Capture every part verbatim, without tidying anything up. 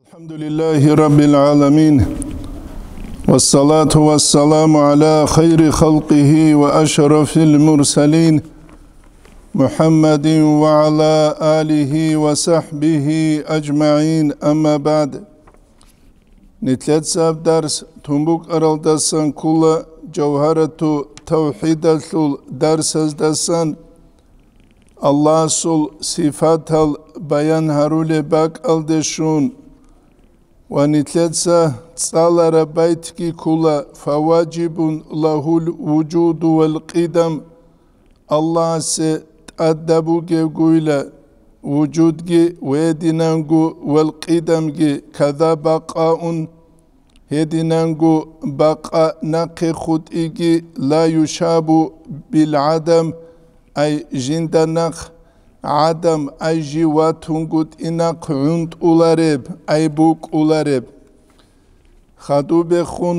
الحمد لله رب العالمين والصلاة والسلام على خير خلقه وأشرف المرسلين محمد وعلى آله وصحبه أجمعين. أما بعد نتلتساب درس تنبوك أرالدسان كل جوهرة توحيد درس دسان الله سل صفات البيان هرول باك الدشون ونتلتسا تصالر بيتك كلا فواجب له الوجود والقدم الله سأدبو جيغويلا وجود جي ويدنانغو والقدم جي كذا بقاء هدنانغو بقاء نقي خطئي لا يشاب بالعدم أي جندنخ عدم أي جواتونغوت إناق عند أولارب أي بوك أولارب خدو بخون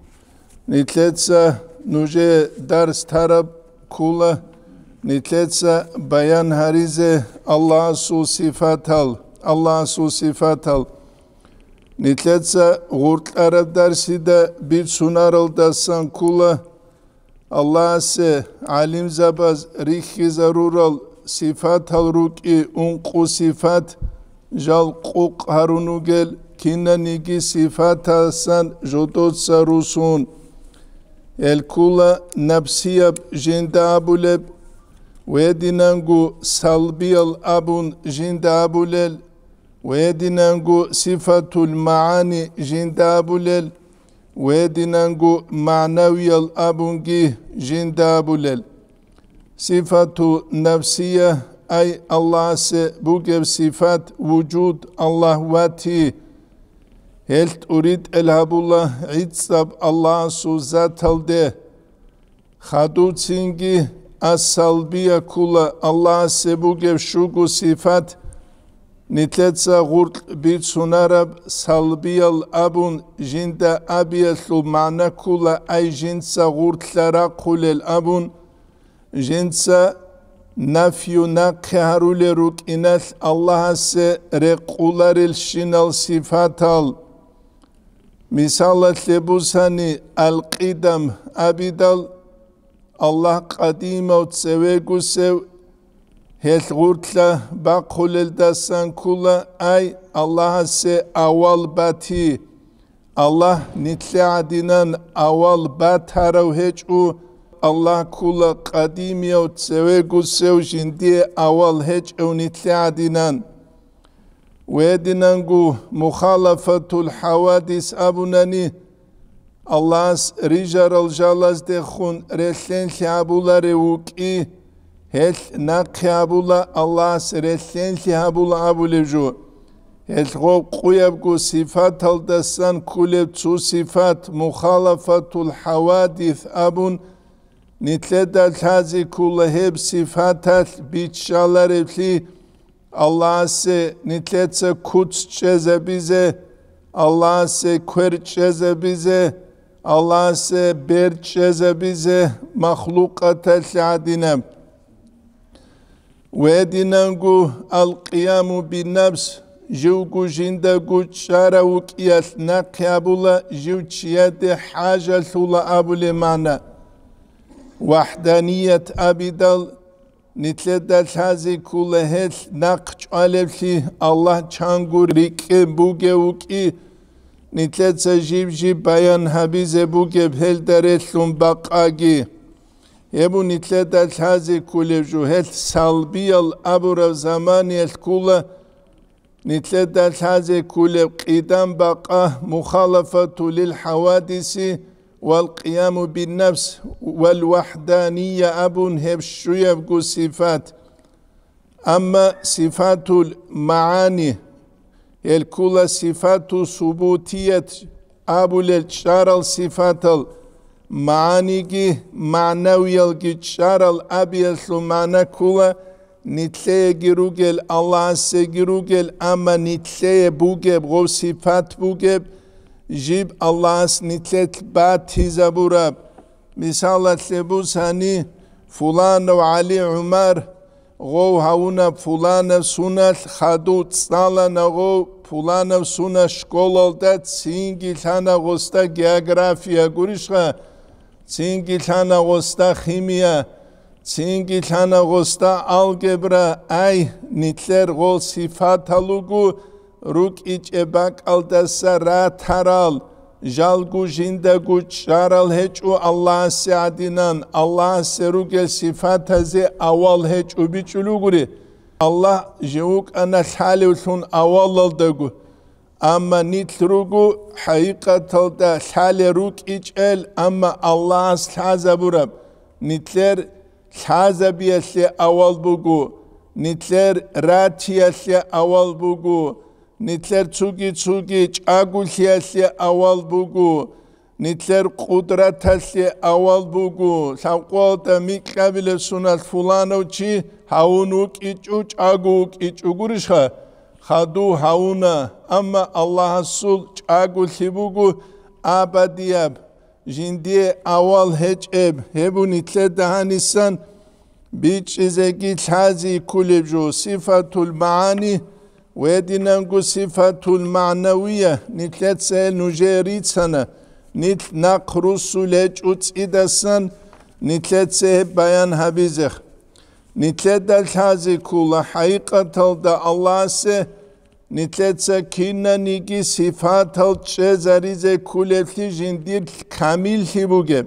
نتلتسا نوجه درس ترب كولا نتلتسا بيان هريزه الله سو صفاتل الله سو صفاتل نتلتسا غورت عرب درسي دا بير سونارل دسان كولا الله سي علم زباز ريخي ضرورل صفات الروكي انقو صفات جال قوق هرونوغل كينا نيجي صفات سان جدود سروسون الكولا نفسية جند أبولب ويدينانغو سلبي الأبون جند أبولل ويدينانغو صفات المعاني جند أبولل ويدينانغو معنوي الأبونجي جند أبولل صفة نفسية أي الله سبوجب صفات وجود الله واتي هل أريد الهب الله عيد الله سوزات الده خدود سنجي السلبية كلا الله سبوجب شوغو صفات نتلتسا غورت بيت سنارب سلبية الأبون جند أبيث معنى كلا أي جنسا غورت لرا قول الأبون جنسا نفي نقي هرول روك إنال الله سي رقولار الشنال صفاتال مثالة لبوساني القدم أبدال الله قديم وتسويقو سو هل غورتلا باقول الدسان كلا أي الله سي أول باتي الله نتلي عدنان أول بات هرو هجو الله كلا قديم وتسويقو سو جندي أول هجو نتلي عدنان ويدنانغو مخالفة الحوادث أبناني الله رجال الجالس دخون رسلين لعبولا روكي هل نقي أبولا الله رسلين لعبولا أبولا جو هل غوب قيبكو صفات الدسان كلب تو صفات مخالفة الحوادث أبن نتلد الهازي كل هب صفات بيتشالر بلي الله سي نتلد سي كوتس جزا بيزي الله سي كورت جزا بيزي الله سي برد جزا بيزي مخلوقات العدنام ويدنانغو القيام بالنفس جوغو جندغو شارا وكيال نقي أبولا جو تشياد حاجة ثولا أبولا معنا وحدانية أبدال نتلد الهازي كل هل نقش ألفلي الله چانغو ريكي بوغي وكي نتلد سجيب جيب بيان حبيزي بوغي بهل دارتلون بقاقي يبو نتلد الهازي كل جو هل سلبي الأبر زماني الكل نتلد الهازي كل قدام بقى مخالفة للحوادث والقيام بالنفس والوحدانية أبن هبشوية بقو صفات أما صفات المعاني الكل صفات ثبوتية أبو للشار الصفات المعاني معنوية الشار الأبيث معنى كل نتلي جروجل الله سجروجل أما نتلي بوجب غو صفات بوجب جيب الله نتلت بات زبوراب مثال لبوساني فلان وعلي عمر غو هاونا فلان سونال خادو تسنالان غو فلان سونا شكولالدا تسينجي ثانا غستا جيوغرافيا قريشغا تسينجي ثانا غستا خيميا تسينجي ثانا غستا الجبرا اي نتلر غول صفات هلوغو روك ايج اباك الدسا را ترال جالگو جندگو چارال هچو الله سعدینان الله سروگل صفات هزي اول هچو بیچلو گوری الله جوك انا الحالوثون اول الدگو اما نتلروگو حقيقة الدا الحالي روك اجل اما الله سلحازة برب نتلر سلحازة بيسلي اول بگو نتلر راتيسلي اول بگو نتلر تسوغي تسوغي چاگوليسلي اول بگو نتلر قدرتسلي اول بگو ساقوالتا ميقابل سنال فلانو چي هاونوك ايچو چاگوك ايچو گورشخا خادو هاونا اما الله سول چاگولي بگو آبادياب جندي اول هج اب هبو نتلر دهانيسان بيچ ازاقي تحازي كوليجو صفة المعاني ودينانغو صفة المعنوية نتلت سهل نجيريت سنة نتل نقرو سوليج اوتس إدسان نتلت سهل بيان هبيزخ نتلت دالحازي كولا حقيقة دا الله سه نتلت سكينا نيجي صفات الشزاريزة كولفلي جندير كامل بوجب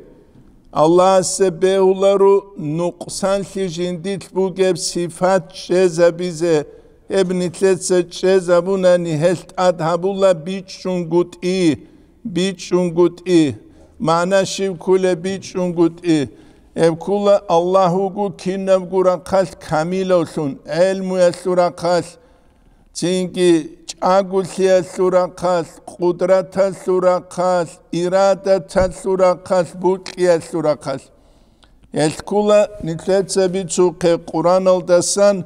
الله سه بهولارو نقصان لي جندير بوجب صفات شزابيزة ابن تلتسة شزابونا نهلت أدهبولا بيتشونغوت إيه بيتشونغوت إيه معنى شيب كولا بيتشونغوت إيه اب كولا الله هو كينام غورا قال كامل olsun علم يسورا قال تينكي چاغول يسورا قال قدرت يسورا قال إرادة يسورا قال بوك يسورا قال الكولا نتلتسة بيتشوق قرآن الدسان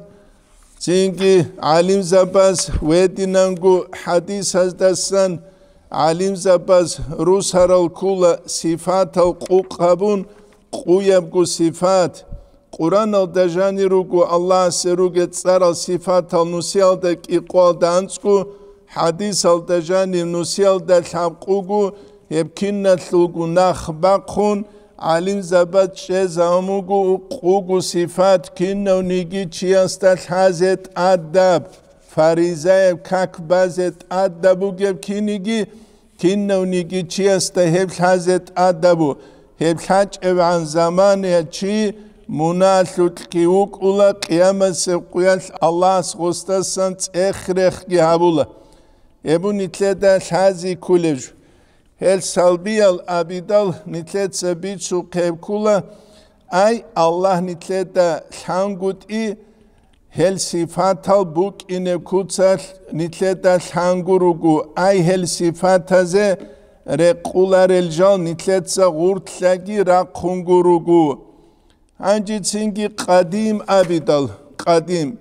تينكي علم زباز ودينانغو حديث هزدسان علم زباز روس هرال كولا صفات القوقابون قويبغو صفات قرآن الدجاني روغو الله سروغ تسار صفات النسيال دك إقوال دانسكو حديث الدجاني نسيال دك حبقوغو يبكينا تلوغو نخبقون علم زباد شزاموغو قوغو صفات كينو نيجي چياستا حازت أدب فريزايب كاك بازت أدبو جب كينيجي كينو نيجي چياستا هب حازت أدبو هب حاج عن زمان يچي مناسوت كيوك اولا قيامة سبقياس الله سغستاسان تأخرخ جهابولا ابو نتلدا حازي كولج هل سلبي الابيدال نتلد سبيت شو قيب كولا اي الله نتلدا شانغوت اي هل صفات البوك إنه كوتسال نتلدا شانغوروغو اي هل صفات هزه رقولا رلجال نتلدا غورتلاغي راقونغوروغو انجي تسنجي قديم ابيدال قديم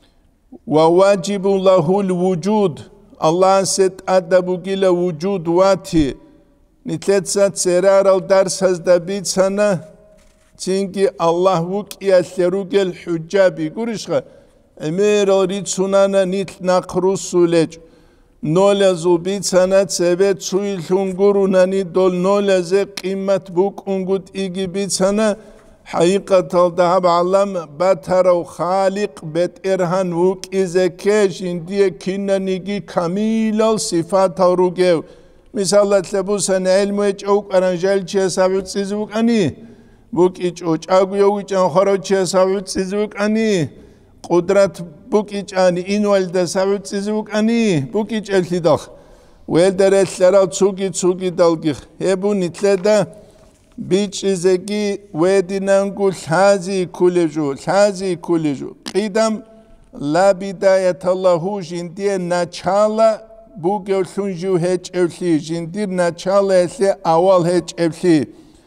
وواجب له الوجود الله ست ادبو جيل وجود واتي نتلتسات سرار الدرس هزدا بيت سنة تنجي الله وك يسروج الحجابي قرشخه امير ريد سنانا نيت نقرو سولج نولزو بيت سنة سبت سويل هنغورو ني دول نولز قيمة بوك انغوت ايجي بيت سنة حقيقة الذهب علم بتر خالق بت إرهان وك إذا كاش إندي كنا نيجي كامل الصفات روجو مثال تلبسن علم يجوك أرنجال شيء سبب تزوج أني بوك يجوك أقول يوك أن خرج شيء سبب تزوج أني قدرة بوك يج أني إن والد سبب تزوج أني بوك يج الخداع والدرس لرا تسوقي تسوقي دالجي هبو نتلدا بيش إزاقي ودينانغو حازي كوليجو حازي كوليجو قدم لا بداية الله جندي نچالا بوغو سنجو هج اوسي جندي نچالا اسي اول هج اوسي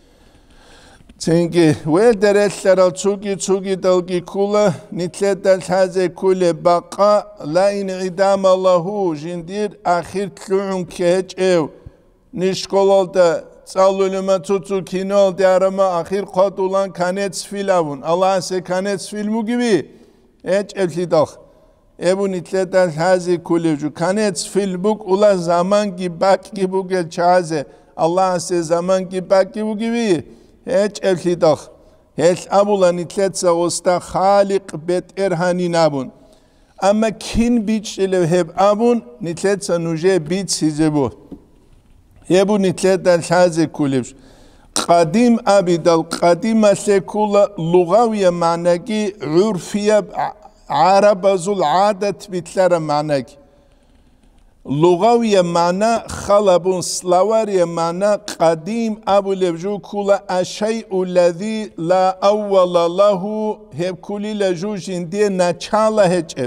تنجي ودرس لرا تسوغي تسوغي دالجي كولا نتلدا حازي كولي بقى لا انعدام الله جندي آخر تلعون كهج او نشكولالدا Sağlığıma tutu kinol diarama ahir qat olan kanets filavun. Allah se kanets filmu gibi اچ ابلیداخ ابونی تلتال هازی کلیجو کنیت فیل بوک اولا زمان کی باک کی بوگل چازه الله سه زمان کی باک کی بوگی بی اچ ابلیداخ هل ابولا نتلت سوستا خالق بيت ارهاني نابون اما كين بيتش اللي هب ابون نتلت سنوجه بيت سيزبو يبو نتلت دال حازي كولبش قديم ابي دال قديم سيكولا لغوية معناكي عرفية عرب زول عادة بيتلر معناكي لغوية معنى خلبون سلاورية معنى قديم أبو لبجو كولا الشيء الذي لا أول له هب كولي لجو جندية نچالا هجب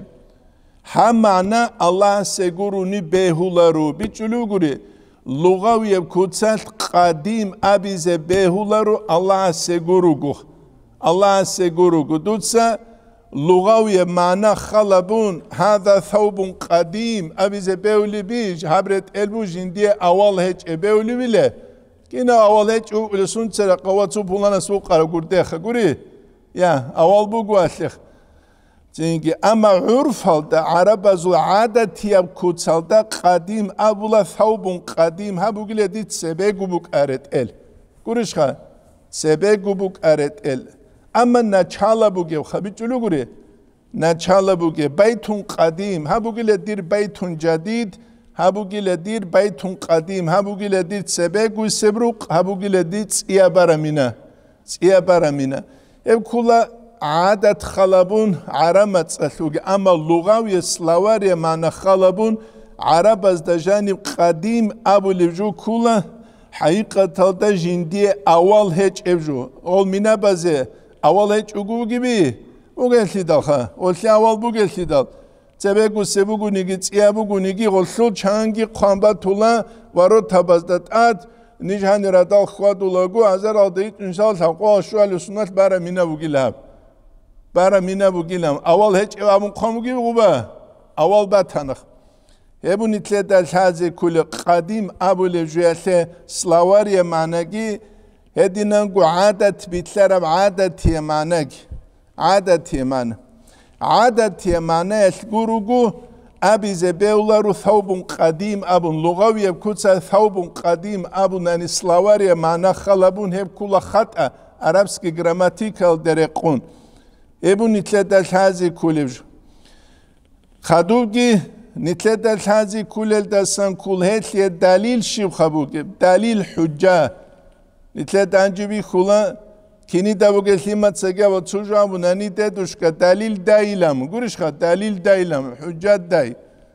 هم معنى الله سيقوروني بيهولارو بيچلو قولي لغوية كوتسال قديم أبي زي بيهولارو الله سيقورو قوه الله سيقورو قو دوتسا لغوية معنى خلبون هذا ثوب قديم أبي زبيولي بيج هبرت ألبو جندية أول هيج أبيولي بله كنا أول هيج أولي سنتر قواتو بولانا سوق على قرديخ قولي يا أول بوغو أسلخ تنجي أما عرف هالدا عرب زو عادة ياب كوتس هالدا قديم أبولا ثوب قديم هبو قلي ديت سبيقو بوك أرد إل قوليش خا سبيقو بوك أرد إل اما نچالا بوگه خبی جلو گوری نچالا بوگه بیتون قدیم ها بوگی لدیر بیتون جدید ها بوگی لدیر بیتون قدیم ها بوگی لدیر سبگو سبروق ها بوگی لدیر سیا برامینه سیا برامینه اب کلا عادت خلبون عرمت سلوگه اما لغوی سلاواری معنی خلبون عرب از دجانب قدیم ابو لبجو کلا حقیقت دا جندی اول هیچ ابجو اول مینه بازه اول هیچ اگو gibi o geldi daha olsa aval bu geldi da sebeku sebugu nigi tsiabugu nigi olsul changi qamba tula varo tabazdat at nijhan radal khwadulagu azar adit insal taqwa shual sunnat bara mina bugilab bara mina bugilam aval hiç evamın qamu gibi quba aval batanıq hebu nitledal hazi kul qadim abu lejuyase slavariya managi هدينانجو عادة بيتلرب عادة يمانك عادة يمان عادة يمان يشكروجو أبي زبيولارو ثوب قديم أبو لغوي يبكوتsa ثوب قديم أبو ناني سلاواري معنا خلبون هب كل خطأ عربسكي جراماتيكال درقون ابو نتلدل هذه كلج خدوجي نتلدل هذه كل الدسان كل هتلي دليل شيب خبوجي دليل حجة نتلت انجبی خولا کینی داوگه لیمت سگه و چوجا بنانی دادوش که دلیل دایلم گوریش خد دلیل دایلم حجت دای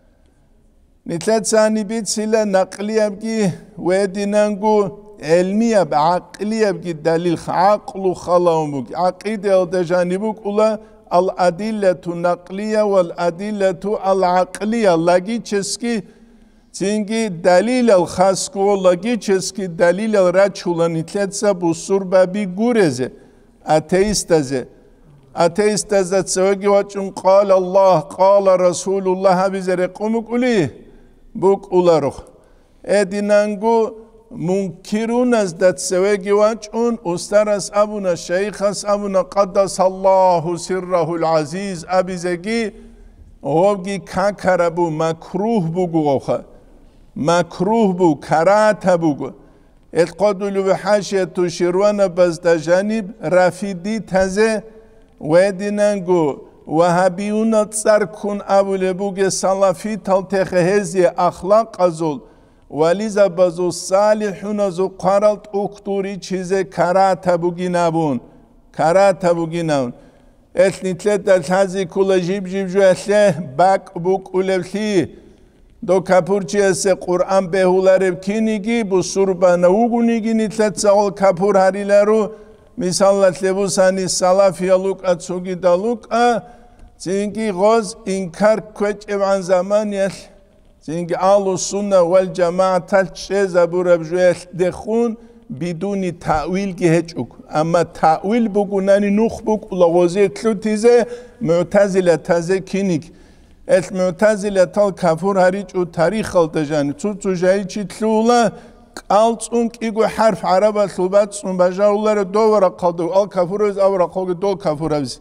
نتلت ثانی بیت سیلا نقلیه بگی و دینانگو علمیه ب عقلیه بگی دلیل عقل و خلاهم بگی عقیده و دجانبوک اولا الادله نقلیه و الادله العقلیه لگی چسکی Çünkü dalil al xaskologi česki dalil al račulanitleca bu surbabi gureze ateistaze ateistaze sevgi vaçun qala Allah qala Rasulullah bize kumuk uli buk ularuk edinangu munkirun az dat sevgi vaçun ustaras abuna şeyhas abuna qaddasallahu sirrahul aziz abizegi ovgi kakarabu makruh bu guha مكروه بو كراته بو اتقادلو بحاشية شروان بزد جانب رافيدي تزه ودينانگو وهابيون تصر كون ابو لبوغ سلافي تلتخ هزي اخلاق ازول وليزا بزو صالحون ازو قرالت اكتوري چيزه كراته بوغي نابون كراته بوغي نابون اتنيتلت الحازي كولا جيب جيب جو اتله باك بوك اولفلي دو کپورچی است قرآن بهولار کینیگی بو سربانه اوگونیگی نیتلت سال کپور هریلارو مثالت لبوسانی سلافیالوک اتسوگی دالوک آ زینگی غاز اینکار کوچ ایوان زمانیش زینگی آلو سنة والجماعة تلچه زبور بجویش دخون بدون تأویل که هیچ اوک اما تأویل بگونانی نوخ بگ لغوزی تلو تیزه معتزله تازه کینیگ المعتزلة تال كفور هريج و تاريخ التجاني تو تجاي تلولا قالتونك إيجو حرف عربة ثبات سن بجاولار دو ورا قالدو ال كفور از أورا قالدو دو كفور از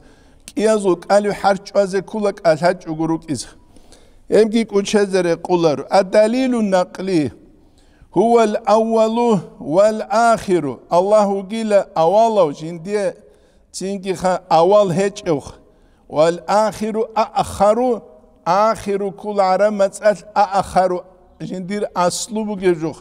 კიაზულ კალი ჰარჭვაზე ქულა კალჰაჭ უგურუკის ემგი კუჩეზერე ყულარო ადალილუ ნაყლი هو الأول والآخر الله قيل أولا جندي تينكي خا أول هيج أوخ والآخر أأخر آخر كل عرب مسأل أأخر جندير أصلو بجوخ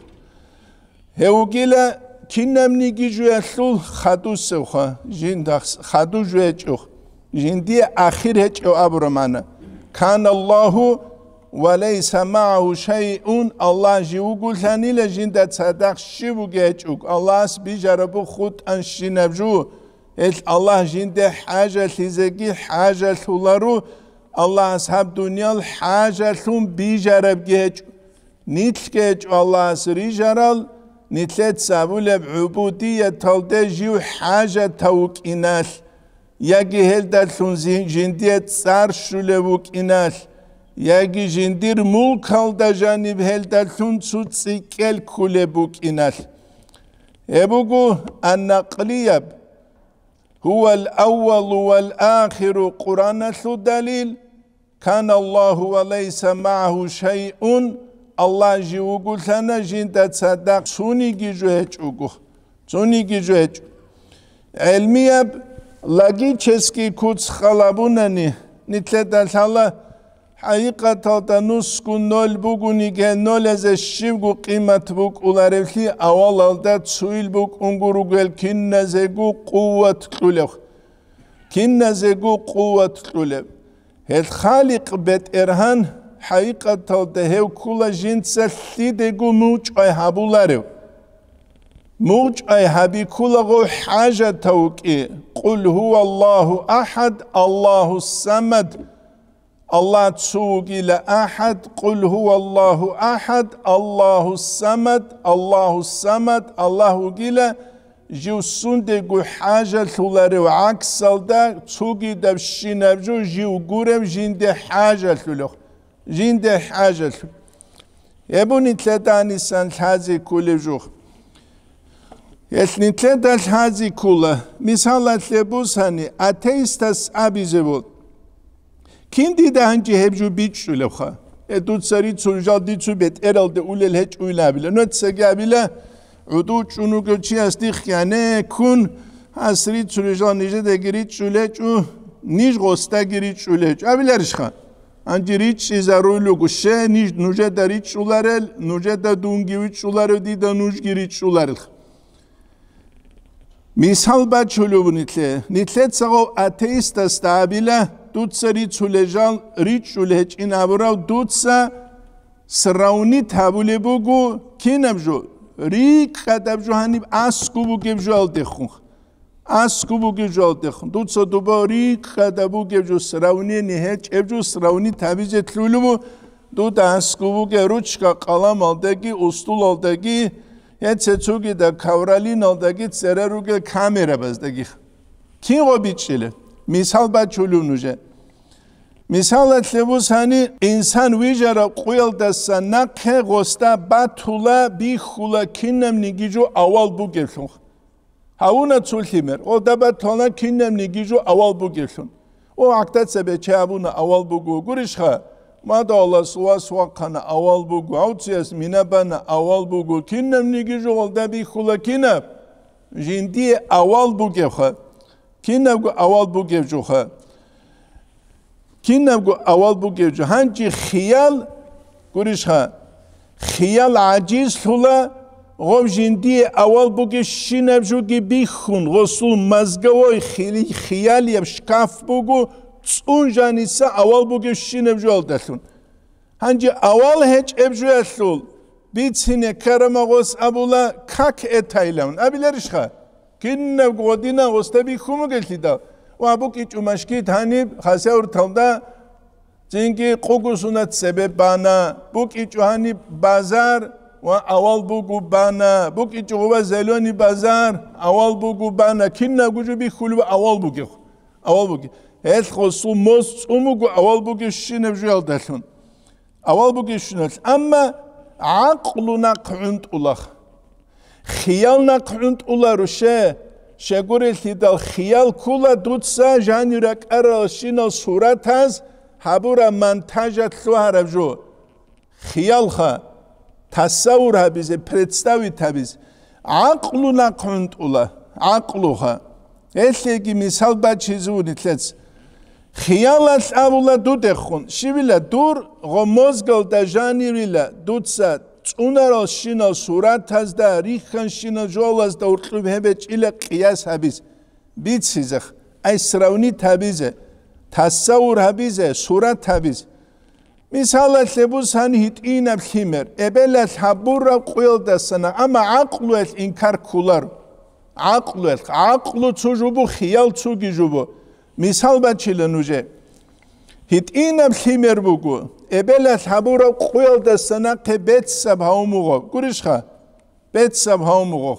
هو قيل كنم نيجي جوالول خدو سوخا جند خدو جوالجوخ جندي آخر هيج أو أبرمانا كان الله وليس معه شيء الله جيوغل ثاني لجند تصدق شبو جيجوك الله بيجربو خود أنشي نبجو الله جند حاجة لزجي حاجة لولارو الله أصحاب دنيا حاجة ثم بيجرب جيجو نيتل جيجو الله سريجرال نيتلت سابول بعبودية تلده جيو حاجة توك إنال يجي هلدا ثم جندية صار شلوك إنال يجي جندير ملك هلدا جانب هلدا ثم تسيكل كلبوك إنال يبقو النقليب هو الأول والآخر قرآن الدليل كان الله وليس معه شيء الله جيوغو ثنا جند تصدق سوني جيجوهج اوغو سوني جيجوهج علميب لاجي چسكي كوتس خلابونني نتلدل الله حقيقة تنسكو نول بوغو نيجه نول از الشيبغو قيمت بوك اولارفلي اول الدات سويل بوك انگورو گل كين نزيگو قوة تلولخ كين نزيگو قوة تلولخ هل خالق بيت ارهان حقيقة تلده كل جنس لديگو موج اي هابولارو موج اي هابي كل غو حاجة توكي قل هو الله احد الله الصمد الله تسوغي لأحد قل هو الله أحد الله الصمد الله الصمد الله قيل جو سندقو حاجة ثلاري وعكس دا تسوغي دبشي نبجو جو قرم جند حاجة ثلوخ جند حاجة ثلوخ يبوني تلتاني سان الحازي كل جوخ يسني تلتا الحازي كل مثال تلبوساني أتيستس أبي زبول كندي ده هنجي هبجو بيتشو لوخا ادود سري تسونجال دي تسو بيت ارال ده اولي الهج اويلابيلا نوت ساقابيلا عدود شونو قلتشي استيخ يعني كون هسري تسونجال نيجه ده گريت شوليجو نيج غستا گريت شوليجو ابيلا رشخا هنجي ريتش ازارولو گوشه نيج نوجه ده ريت شولارل نوجه ده دونگي ويت شولارو دي ده نوج گريت شولارل مثال با چولو بنيتله نيتله تساقو اتيست استابيلا دوتسا ريتسو لجال ريتشو لهج إن أبراو دوتسا سراوني تابولي بوغو كي نبجو ريك خدبجو هنيب أسكو بوغي بجو الدخون أسكو بوغي بجو الدخون دوتسا دوبا ريك خدبو بجو سراوني نهج ابجو سراوني تابيجي تلولو بو دوت أسكو بوغي روچكا قلام الدگي أستول الدگي يتسوغي دا كورالين الدگي تسراروغي كاميرا بزدگي كي غو بيچيله مثال با چولو نوجه مثال اتلبوس هنی انسان ویجارا قویل دستا نقه غستا بطولا بی خولا کنم نگیجو اول بو گرشون هاونا چولتی مر او دا بطولا کنم نگیجو اول بو گرشون او اکتات سبه چه ابونا اول بو گو گوریش خواه ما دا الله سوا سوا کانا اول بو گو او چیست مینا بانا اول بو گو کنم نگیجو غلدا بی خولا کنم جندی اول بو گرخواه كين نبغى أول بوجي جوها كين نبغى أول بوجي جو هنجي خيال قريشها خيال عجيز ثلا غو جندي أول بوجي شين نبجوجي بيخون غسول مزجوي خيالي خيال يبشكاف بوجو تون جانيسا أول بوجي شين نبجول دلون هنجي أول هج أبجو أثول بيتسيني كرم غوس أبولا كاك إتايلون أبيلرشها كنا قدينا غستبي خمو قلتي دا وابوك إيجو مشكيت هاني خاسور تلدا زينكي قوكو سنة سبب بانا بوك إيجو هاني بازار وأول بوكو بانا بوك إيجو غوا زلوني بازار أول بوكو بانا كنا قجو بي خلو أول بوكي أول بوكي هل خصو موس أموكو أول بوكي شنب جوال دلون أول بوكي شنب أما عقلنا قعند الله خيالنا قعند الله رشه შეგურილ და ხიალ ქულა დუცა ჟანირა კარა შინო სურათას ჰაბურა მონტაჟა თლუარაბჟო ხიალხა თასაურაბიზე პრედსტავითაბის აყლუ ნაყუნტულა აყლუხა ელეგი მისალბაჩი ზუნითლეც ხიალას აბულა დუდეხუნ შივილა დურ ღომოზგალ და ჟანირილა დუცა წუნარო შინო სურათას და რიხან შინო ჯოლას და ურტლუბებე ჭილა ყიასაბის ბიციზახ აი სრავნითაბიზე თასაურაბიზე სურათაბის მისალათლებუსან ჰიტინა ფხიმერ ებელათ ჰაბურა ყვილდასანა ამა აყლუეთ ინკარკულარ აყლუეთ აყლუ ცუჟუბუ ხიალ ცუგიჟუბუ მისალბაჩილენუჟე ჰიტინა ფხიმერ ბუგუ ებელათ ჰაბურა ყვილდასანა ყებეცსაბ ჰაუმუღო გურიშხა ბეცსაბ ჰაუმუღო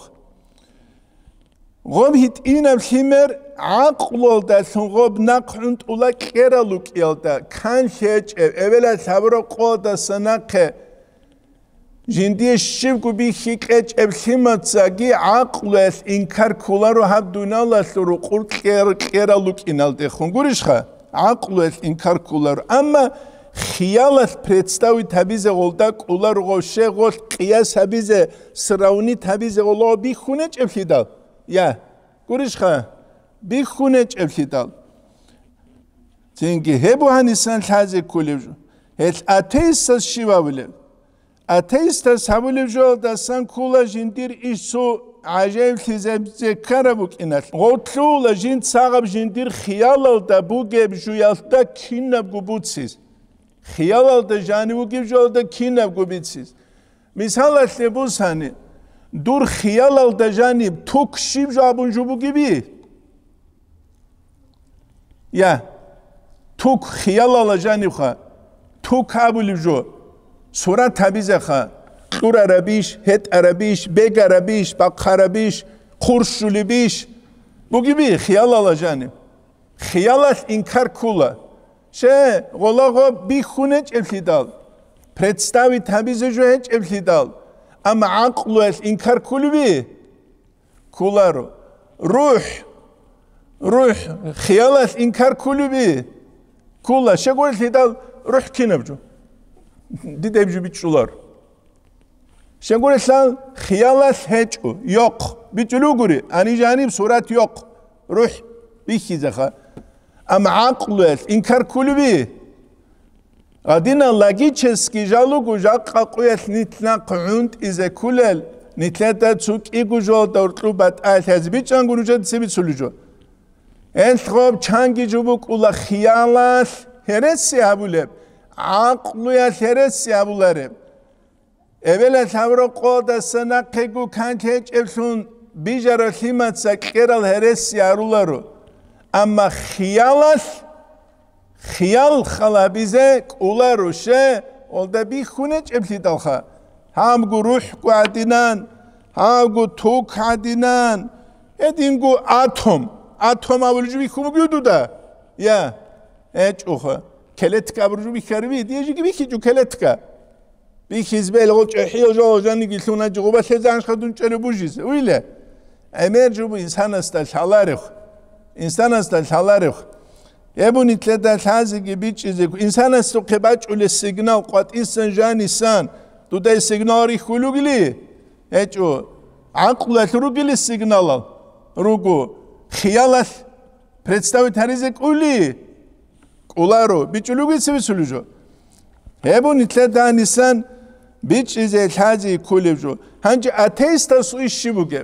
ღობ ჰიტინა ფხიმერ აყლოლდა სუნღობ ნაყუნტულა ყერალუკიალდა ქანშეჭ ებელათ ჰაბურა ყოლდასანა ყე ჟინდი შივგუბი ხიყეჭ ებხიმაცაგი აყლეს ინკარკულარო ჰაბდუნალასურო ყურყერ ყერალუკინალდე ხუნგურიშხა აყლეს ინკარკულარო ამა ხიალას პრედსტავითაბიზე ყოლდა ყულარო შეღოს ყიასაბიზე სრავნითაბიზე ყოლო ბიხუნეჭებხიდა ია გურიშხა ბიხუნეჭებხიდა ძინგი ჰებუჰანისან ლაზე კულევჟო ელ ათეისას შივავლე ათეისტას ჰაბულევჟო და სანკულა ჟინდირ ისო აჟევხიზებზე კარაბუკინას ღოთლულა ჟინ საღაბ ჟინდირ ხიალალ და ბუგებ ჟუიალ და ქინაბ გუბუცის ხიალალ და ჟანი უგიბჟო და ქინაბ გუბიცის მისალათლებუსანი დურ ხიალალ და ჟანი თუქში ჟაბუნჟუბუ გიბი ია თუქ ხიალალა ჟანი ხა თუქ აბულიბჟო სურათაბიზე ხა ყურარაბიშ ჰეტარაბიშ ბეგარაბიშ ბაყარაბიშ ხურშულიბიშ ბუგიბი ხიალალა ჟანი ხიალას ინკარკულა შე ღოლაღო ბიხუნეჭებხიდალ პრედსტავითაბიზე ჟოეჭებხიდალ ამ აყლუეს ინკარკულიბი კულარო რუჰ რუჰ ხიალას ინკარკულიბი კულა შეგურილდალ რუჰ კინებჯო დიდებჯი ბიჭულარ შეგურილდალ ხიალას ჰეჭუ იოყ ბიჭულუგური ანი ჟანიბ სურათ იოყ რუჰ ბიხიზახა ამ აყლუეს ინკარკულიბი ადინა ლაგიჩესკი ჟალუგუ ჟაყაყუეს ნიტნა ყუნტ იზე კულელ ნიტლედა ცუკიგუ ჟო და ურტლუბათ ალჰაზ ბიჭანგურუ ჟეციბიცულუჯო ელხობ ჩანგი ჟუბუ კულა ხიალას ჰერესი აბულებ აყლუეს ჰერესი აბულარებ ებელა თავრო ყოდა სანაყეგუ კანჩეჭებსუნ ბიჟარო ხიმაცა ყერალ ჰერესი არულარო ამა ხიალას ხიალ ხალაბიზე კულარუშე ოლდა ბიხუნეჭებხიდალხა ჰამგუ რუჰკუ ადინან ჰამგუ თუქ ადინან ედინგუ ათომ ათომ აბულჯი ბიხუმგიუდუდა ია ეჭუხა კელეთკა ბრუჯი ბიხარვი დიეჯი ბიხიჯუ კელეთკა ბიხიზბელ ღოჭეჰიო ჟოჟანი გილუნა ჯუბა სეზანშ ხადუნ ჭერებუჟის უილე ემერჯუბ ინსანასტა შალარეხ ინსანასტა შალარეხ ებუნითლედა ლაზიგი ბიჭიზე ინსანას ხებაჭულე სიგნალ ყვატისან ჟანისან დუდა სიგნალი ხულუგლი ეჭო აყლა რუგლი სიგნალა რუგუ ხიალას პრედსტავითარიზე კული კულარო ბიჭულუგი სვიცულუჟო ებუნითლედა ნისან ბიჭიზე ლაზი კულევჟო ჰანჯი ათეისტას უიშიბუგე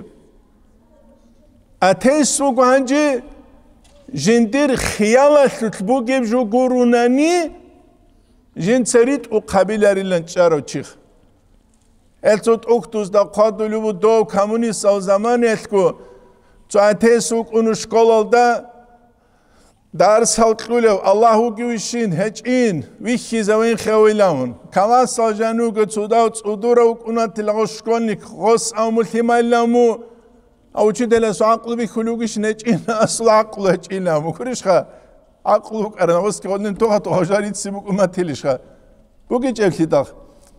ათეისტუ განჯი ჟინდირ ხიალას თბუგებ ჟუგურუნანი ჟინცერით უყაბილარილან ჭაროჩიხ ელცოთ ოქტუს და ყადულუ დო კომუნისტალ ზამანეთკუ წათეს უკუნუ შკოლალდა დარსალყულე ალლაჰუ გიუშინ ჰეჭინ ვიხიზავენ ხევილამუნ კალასალ ჟანუგუ წუდა წუდურა უკუნათი ლაღოშკონიკ ღოს ამულთიმალამუ აუჩიდელას აყლუბი ხულუგიშ ნეჭინა ასლა აყლა ჭინა მუქრიშხა აყლუ კარნავს კონენ თოხა თოჟარით სიმუკუმათილიშხა ბუგიჭეფლიდა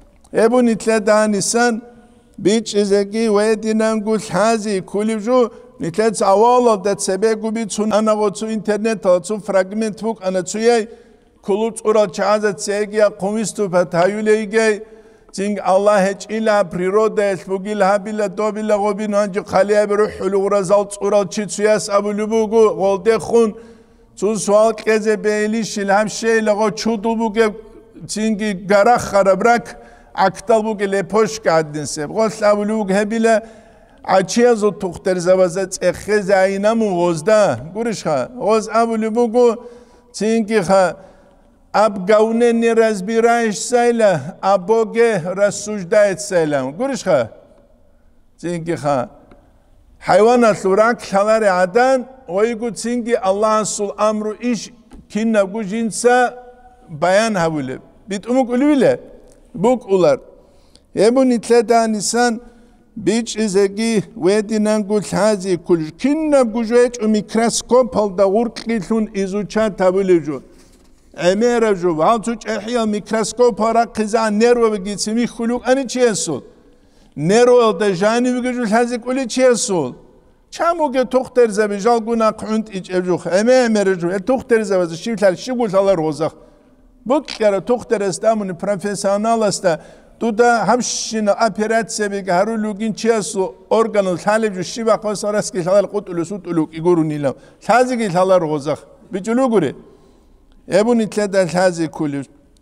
ებუნითლედანისან ბიჭიზეგი ვედინანგუ ლაზი ქულიბჟუ نتلت أول ده سبب بيتون أنا وتو إنترنت وتو فراغمنت بوك أنا تويا كلوت أورا جهاز تسيجيا قوميستو بتهايوليجي تين الله هج إلا بريرودا الفوجيل هابيلا دوبيلا غوبين هنجو خليها بروح لورا زالت أورا تشيتسياس أبو لبوجو غولدي خون تو سوال كذا بيليش الهم شيء لغو تشودو بوجو تينجي غراخ خربرك أكتر بوجو لبوش كادين سب غوث أبو لبوجو هبيلا عشيزو تختر زوازات إخز عينامو غزدا قرش خا غز أبو لبوجو تينجي خا أب قوني نراز برايش سايلة أبوغي رسوجدايت سايلة قرش خا تينجي خا حيوانات لوراك خلاري عدان ويقول تينجي الله سول أمرو إيش كنا بوجينسا بيان هبولي بيت أمك أولويلة بوك أولار يبو نتلدا نسان بيش إزاقي ويدي نانقول هذه كل كنا بوجوهج وميكروسكوب هالدا غورقلون إزوچا تابولي جو أميرا جو هالتوش أحيا ميكروسكوب هارا قزا نيرو بگيت سمي خلوق أني چه سول نيرو هالدا جاني بگجول هذه كولي چه سول چامو که تختر زبی جال گونا قند ایج ابجوخ امه امه جو تختر زبی شیو تل شیو تل روزخ بک کره تختر استامون پروفسیونال است تو دا همشین اپراتسیه بیگ هرو لوگین چیسو ارگانل تالب جو شیو قاس راست که تل قط لسوت لوگ ایگورو نیلم تازی که تل روزخ بیچلو گوره ابونی تل تازی کلیش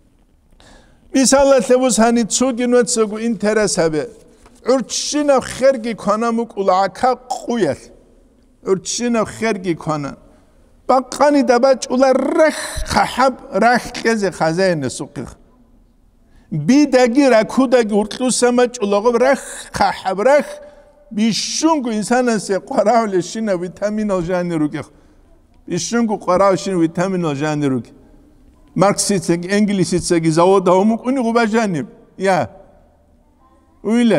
مثال تبوس هنی تسوگینوت سگو اینترس هبه ارتشينا خرجي كنا مقولعكا قويل ارتشينا خرجي كنا بقاني دباج ولا رخ خحب رخ كذا خزين سوقي بيداجي راكوداجي ورتلو سمج ولا غب رخ خحب رخ بيشونكو إنسان سيقراو لشينا فيتامين الجاني روكي بيشونكو قراو شين فيتامين الجاني روكي ماركسيتسك إنجليزيتسك زاود هومك أني غبا جانب يا ويله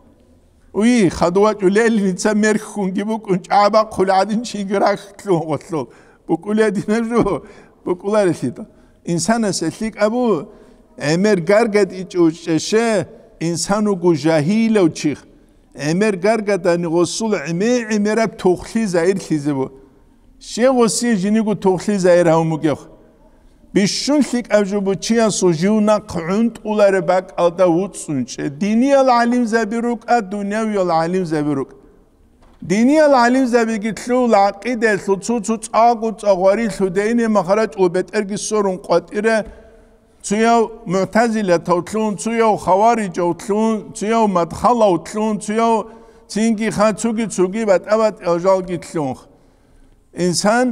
وي خدوات وليل نتسمر خونجي بكون عبا قل عادين شيغراخ تلو غتلو بقول دينا جو بقول رشيدا انسان سليك ابو امر غرغد ايچوشه انسانو گو جاهيل او چيخ امر غرغد ان رسول عمي عمرب توخلي زاير خيزبو شي وسي جينيگو توخلي زاير هموگخ بيشونليك أبجو چيا سوجيونا قعند أولار باك ألدا وطسونچ ديني العليم زبيروك الدنيوي العليم زبيروك ديني العليم زبيروك العقيدة تلوتوتوت آقوت أغواري تلوديني مخرج وبترقي سورون قاتئرة تيو معتزلة توتلون تيو خوارج توتلون تيو مدخلة توتلون تيو تينكي خاتوكي توكي بات أبات أجالكي تلون إنسان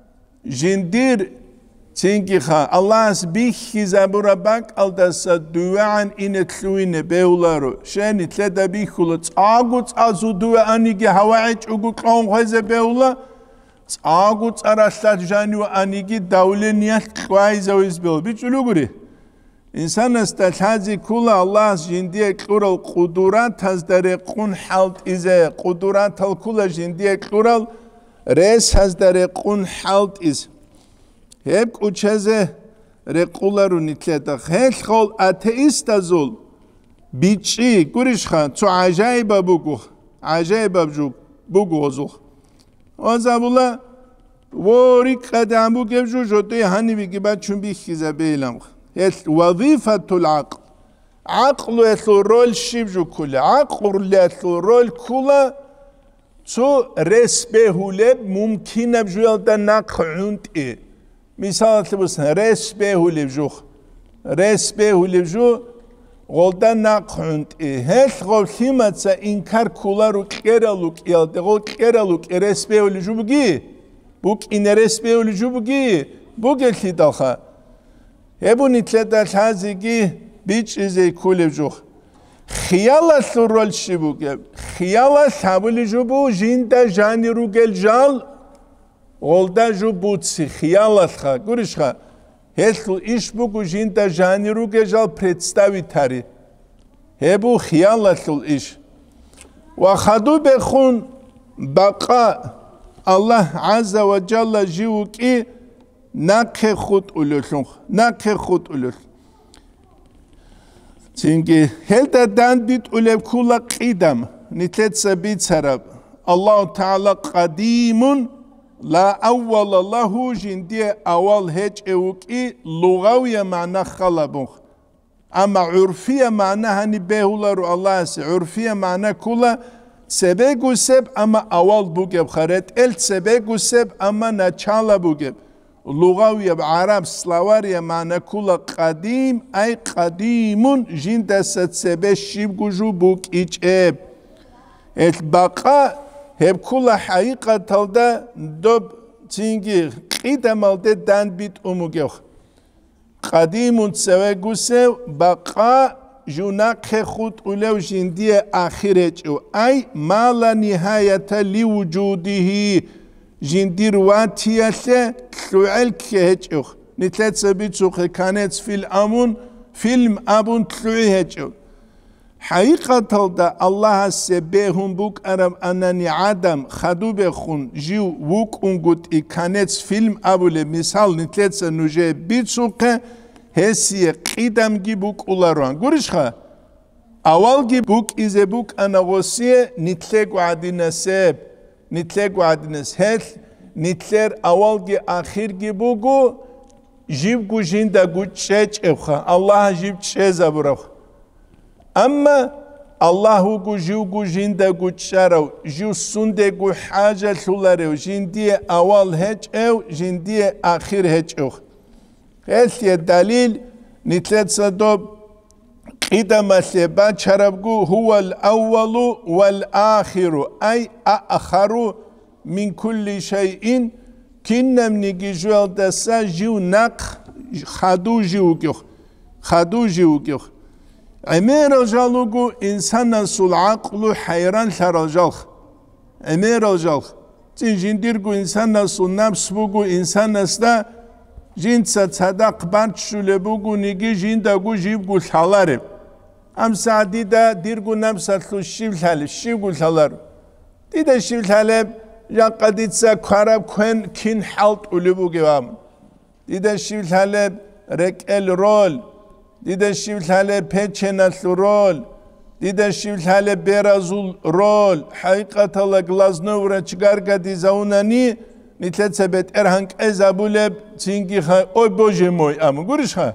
جندير تينكي خا الله سبيخي زابورا باك الدس دوان إن تلوين بيولارو شاني تلدا بيخولت آغوت أزو دوانيجي هواعج أغو كلون خوزة بيولا آغوت أراشتات جانيو أنيجي دولنيات كوايزة ويزبيل بيجولو غوري إنسان استالحازي كولا الله جندية كورا القدرات هزداري قون حالت إزا قدرات الكولا جندية كورا ريس هزداري قون حالت إزا هيك وشزه رقولارو نتلتا خيل خول أتيست زول بيتشي كوريش خان تو عجائب بوكو عجائب بجو بوكو زول وزابولا وريك قدام بوكو جو جوتي هاني بيجي بعد شو بيخيزا بيلام هيك وظيفة العقل عقل يثلو رول شيب جو كله عقل يثلو رول كله تو رسبهولب ممكن بجوال دا نقعند إيه مثال تبص رسبه ولبجوخ رسبه ولبجو غلطان نقعند هل غلطيمة سا إنكار كولارو كيرالوك يالده غل كيرالوك رسبه ولبجو بگي بوك إن رسبه ولبجو بگي بوگل تدالخا هبو نتلدال هازيگي بيچ إزي كولبجوخ خيالة ثرول شبوگه خيالة ثابولجو بو جيندا جاني روگل جال غلدا جو بوتسي خيالاتخا گوريشخا هيتلو إيش بوگو جيندا جاني روگه جال представитари هبو خيالاتلو إيش وخدو بخون بقاء الله عز وجل جيوكي ناقه خود أولوشنخ ناقه خود أولوش تينجي هل دا دان بيت أولب كولا قيدم نتلت سبيت سرب الله تعالى قديم لا أول له جندي أول هج أوكي لغوية معنى خلبوخ أما عرفية معناها نبهولر الله سي عرفية معنى كلا سبق سب أما أول بوجب خريط ال سبق سب أما نشال بوجب لغوية بعرب سلاوارية معنى كلا قديم أي قديم جند ست سبق شيب جو بوك إيش إب البقاء هب كل حقيقة تلدا دب تينجي قيدم الده دان بيت أموجيخ قديم تسوي جوسه بقاء جناق خود ولو جندية آخرته أي ما لا نهاية لوجوده جندي رواتيه تلوعل كهجوخ نتلات سبيت سوق كانت في الأمون فيلم أبون تلوعهجوخ حقيقة تلدا الله سبهم بوك أرم أنني عدم خدو بخون جيو ووك أنقود إكانت فيلم أبول مثال نتلت سنوجه بيتسوكه هسي قيدم جي بوك أولاران قرش خا أول جي بوك إزي بوك أنا غسيه نتلق وعدنا سب نتلق وعدنا سهل نتلر أول جي آخر جي بوكو جيب جو جندا قد شاج إبخا الله جيب شاز برخ أما الله جو جو جو جندا قد شارو جو سنده جو حاجة ثلارو جندي أول هج أو جندي آخر هج أو هذا الدليل نتلت صدوب قدم ثبات شربجو هو الأول والآخر أي آخر من كل شيء كنا من جوال دسا جو نق خدو جوجو خدو جوجو أمير رجالوجو إنسان سول عقل حيران لرجال أمير رجال تيجنديرجو إنسان سول نفس بوجو إنسان سدا جنس صدق بانت شلبوجو نيجي جنداجو جيبجو الحلارب أم سعدي دا ديرجو نفس الشيب الحلب الشيبجو الحلارب ديدا الشيب الحلب يا قديت سكراب كن كين حلت ولبوجو أم ديدا الشيب الحلب رك الرول ديدا الشيب الحلب بيتشنا الرول ديدا الشيب الحلب بيرازول رول حقيقة الله غلازنو ورچگارگا دي زاوناني نتلت سبت ارهنك ازابولب تينكي خا اوي بوجي موي ام گورش خا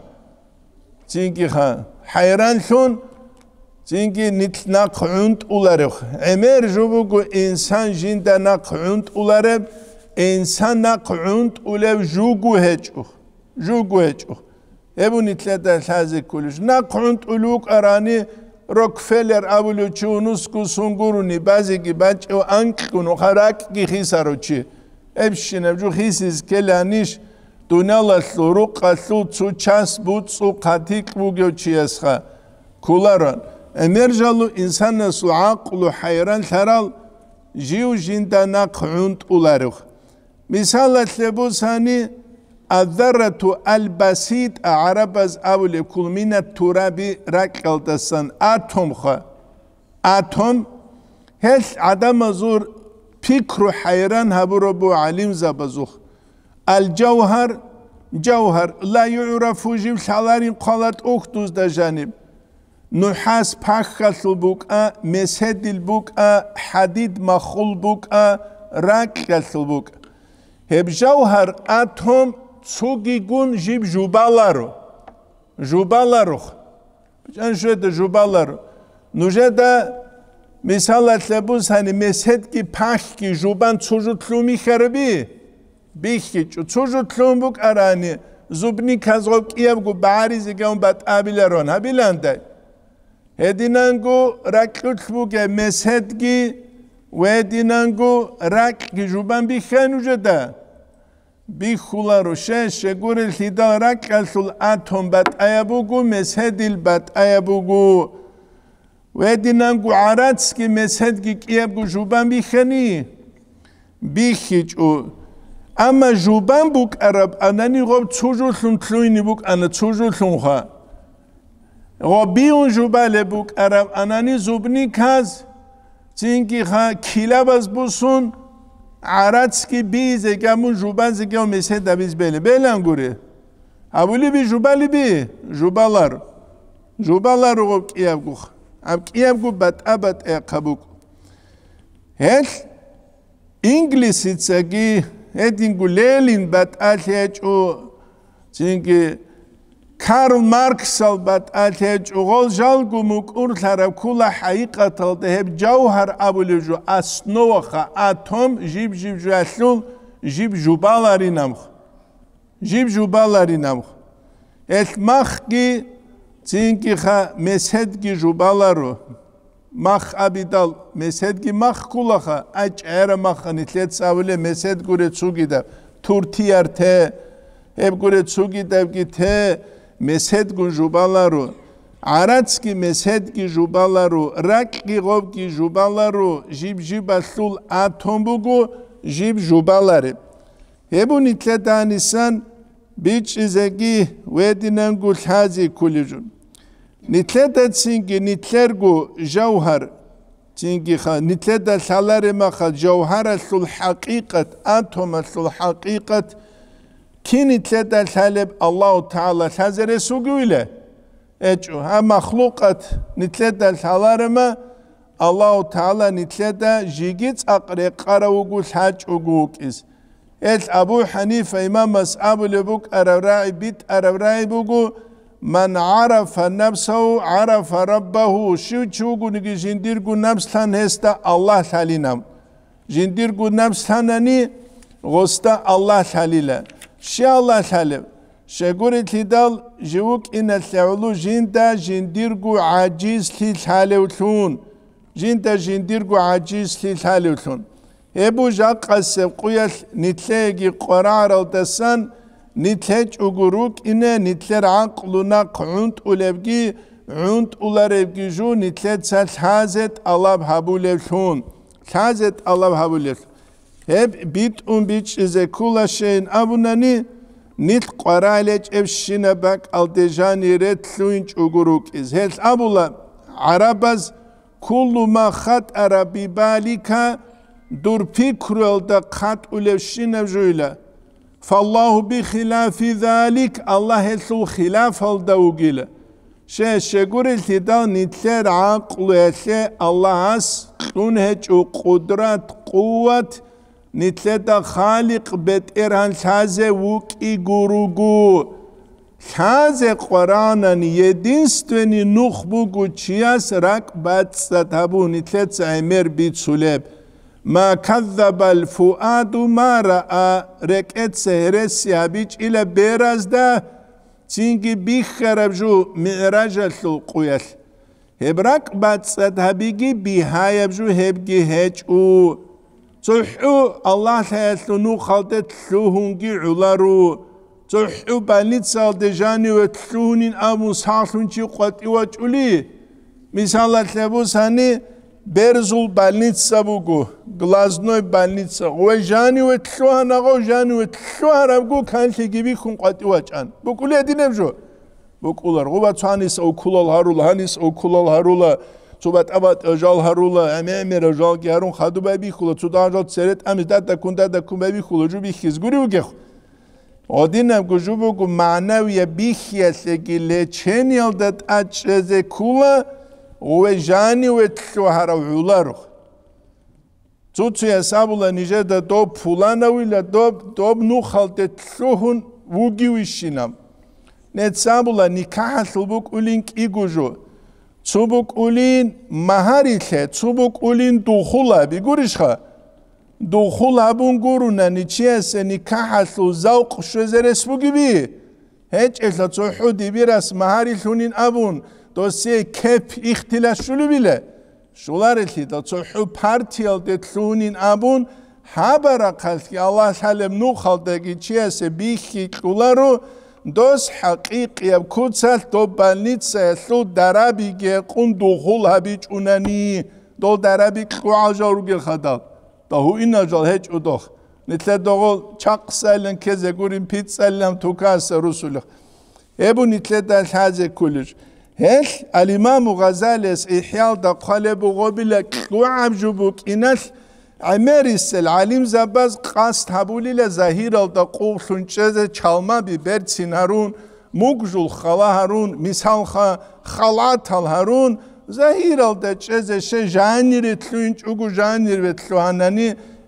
تينكي خا حيران شون تينكي نتناق عند اولارخ امير جوبوغو انسان جندا ناق عند اولارب انسان ناق عند اولب جوغو هجو جوغو هجو ابو نتلت الحازي كلش ناق عند اولوك اراني روكفيلر ابولو چونوسكو سونگوروني بازيكي باچو انكونو خراكي خيساروچي ابشنا بجو خيسيز كلانيش دونالا سلوروق قصو تسو چاس بود سو قاتيق بوغيو چيسخا كولاران امرجالو انسان نسو عقلو حيران ثرال جيو جندا ناق عند اولارخ مثال تلبو ثاني الذرة البسيط عربز اول كل من الترابي راكل دسان اتوم خا اتوم هل عدم زور فكر حيران هبرو بو عليم زبزوخ الجوهر جوهر لا يعرف جيب شالارين قالت اختوز دا جانب نحاس پاخل بوكا مسهد البوكا حديد مخول بوكا راكل بوكا هب جوهر اتوم تسوغيگون جيب جوبالارو جوبالارو بجان شوية جوبالارو نوجه مثال تلبوز هني مسهد کی پاک کی جوبان چوجو تلومی خربی بیخی چوجو تلوم بوک ارانی زبنی کازوب کیاب گو باریزی گم بات آبیلرون هبیلنده هدینانگو رکلت بوک مسهد کی و هدینانگو رک کی جوبان بیخانو جدا بیخولا روشه شگور الهیدا رک السول اتم بات آیابوگو مسهدیل بات آیابوگو ودينانگو عراتسكي مسهدكي كيابگو جوبان بيخني بيخيج او اما جوبان بوك عرب اناني غوب تسوجو ثلون تلويني بوك انا تسوجو ثلون خوا غوبيون جوبالي بوك عرب اناني زوبني كاز تينكي خا كيلاباز بوسون عراتسكي بيزي كامون جوبان زي كامون مسهد دابيز بيلي بيلانگوري هبولي بي جوبالي بي جوبالار جوبالار غوب كيابگو اب کیم گو بات ابد اقبوک هل ინგლისიცაგი ედინგუ ლელინ ბატალეჭუ ძინგი Karl Marx albat alteç uğol jalgu mukurlara kula haqiqatalda hep cauhar abuluju asnovaha atom jib jib juasul jib jubalarinam jib jubalarinam et mahki zinki ha mesedgi jubalaru mah abidal mesedgi mah kulaha aç era mahanitlet savule mesed gure tsugida turtiyarte hep gure tsugida gite Mesedgu jubalaru, aratski mesedgi jubalaru, rakki govki jubalaru, jib jibasul atombugu jib jubalari. Hebu nitledanisan bichizegi wedinangu lhazi kulijun. Nitledat singi nitlergu jauhar, singi kha nitleda salare makha jauhara sul haqiqat, atoma sul haqiqat, Kini tleda taleb Allahu Teala hazere suguyla ecu ha mahlukat nitleda talarma Allahu Teala nitleda jigit aqre qarawgu haj ugukiz el Abu Hanife İmam Mas'abu lebuk aravra'i bit aravra'i bugu man arafa nafsahu arafa rabbahu şu çugu nigi jindirgu nafslan hesta Allah salinam jindirgu nafslanani gosta Allah salila Şallah salim. Şeguri tidal jivuk inasyaulu jinda jindirgu aciz li salewtun. Jinda jindirgu aciz li salewtun. Ebu jaqaseb quyas nitlegi qoraraldasan nitleç uguruk ine nitler aqluna qunt ulevgi unt ularevgi ju nitlet sal hazet Allah habulevtun. Hazet Allah habulevtun. Hep bit un biç zekula şeyin abunani nit qaraleç evşine bak aldejani retlunç uguruk iz hel abula arabaz kullu ma khat arabi balika dur fikrolda khat ulevşine juyla fallahu bi khilafi zalik Allah hesul khilaf alda ugile şey şeguril tida nitler aqlu ese Allah as un heç kudrat kuvvet Nitleda khaliq bet erhan saze vuki gurugu saze Qur'anan yedinstveni nukhbugu çiyas rak batsa tabu nitletsa emer bit suleb ma kazzabal fuadu ma ra'a reket sehresi habiç ile berazda çünkü bir kharabju mi'rajal quyas hebrak batsa tabigi bihayabju hebgi heçu Zuhu Allah hayatını khaldet luhungi ularu. Zuhu balitsal dejani ve tluhunin amu sahlunci qati ve çuli. Misalat lebus hani berzul balnitsa bugu. Glaznoy balnitsa. Ve jani ve tluhana go jani ve tluhana bugu kanki gibi kun qati ve çan. Bu kuli edinevjo. Bu kular. Guba çanis okulal harula. Hanis okulal harula. Sobat abat öjal harula ememir öjal gerun khadu babi khula tudan seret amizdat da kunda da kumbabi khula ju bi khizguri uge odinem gujubu gu manawiya bi khiyasegile chenildat acheze kula ve jani ve tsuhara ularu tutsu hesabula nijeda do pulanawila do do nu khalte tsuhun vugi wishinam netsabula nikah sulbuk ulink iguju Çubuk ulin maharile, çubuk ulin duhula bigurişha. Duhula bun guruna niçiyese nikahasu zavq şözeres bu gibi. Hiç esla çoğudi biraz maharilhunin abun. Dosye kep ihtilaşulu bile. Şular eti da çoğu partiyal detlunin abun. Habara kalki Allah salem nukhaldaki çiyese bihki kularu. Dos haqiqiya kutsal do balnitsa su darabi ge qun dukhul habic unani do darabi qajaru ge khadal da hu inajal hech udoh nitle dogol chaqsalen keze gurin pitsallam tukas rusul ebu nitle dal haze kulj hel al imam Ghazali ihyal da qalebu gobila qawabjubuk inas Ameris el alim zabaz qast habulile zahir alda qulsunçeze çalma biber sinarun mugjul khala harun misal kha khalat al harun zahir alda çeze she janir tlunç ugu janir ve tluhanani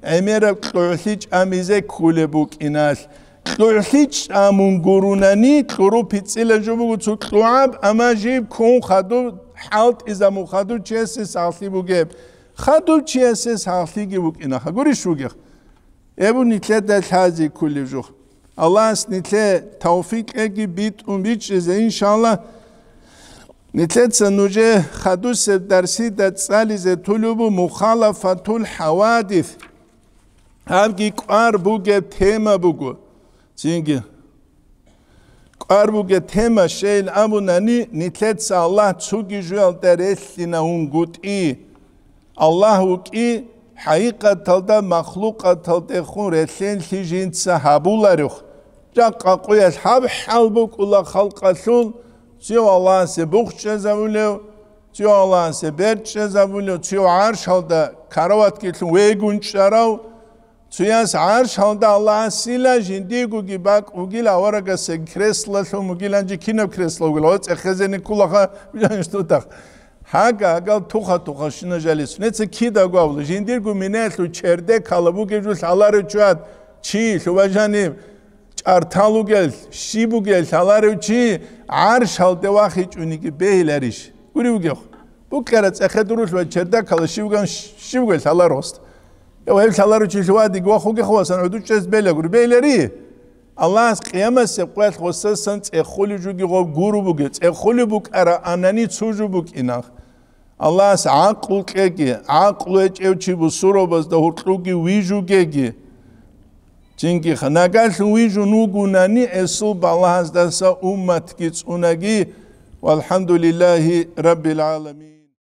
эмера клохич амизе кулебук инаш клохич амунгурунани клорупицила жобугу цуклуаб амажиб кун хаду халт изаму хаду чеси сахли бугеб хаду чеси сахли гибук инаха гуришугех эбу нитле датази кулежух Allah's nitle tawfik egi bit un bichize inşallah nitlet sanuje khadus dersi dat salize tulubu mukhalafatul hawadith havgi qar buge tema bugu çünkü qar buge tema şeyl abunani nitlet Allah çugijul dereslina un guti Allahu ki haqiqatalda makhluqatalda khun resen sijin sahabularux jaqa qoyas hab halbuk ula khalqasul Tio Allah se bukhche zavuleu tio Allah se berche zavuleu tio arsh halda karavat gitun weguncharav tiyas arsh halda Allah sila jindigu gibak ugila waraga se kresla so mugilanji kinav kresla ugila ots ekhezeni kulaha bilanshtutak Haga gal tuha tuha shina jalis netse kida gavlu jindigu minetlu cherde kalabu gejus aları chuat chi shuvajani Artalu gel, şibu gel, saları çi, arş halde vakit uniki beyleriş. Guriu gel. Bu kere çekeduruş ve çerde kalı şibu gel, şibu gel salar ost. Ya hep saları çi şuadi gvahu gvasan ödüçes beyle guri beyleri. Allah kıyamet sepqat xosasan çexuli jugi gov guru bu gel. Çexuli bu ara anani çuju bu inak. Allah aql kegi, aql eçevçi bu surobaz da hurtlugi viju gegi. Çünkü nagal wiju nugunani esu balaz dasa ummat gits unagi walhamdulillahi rabbil alamin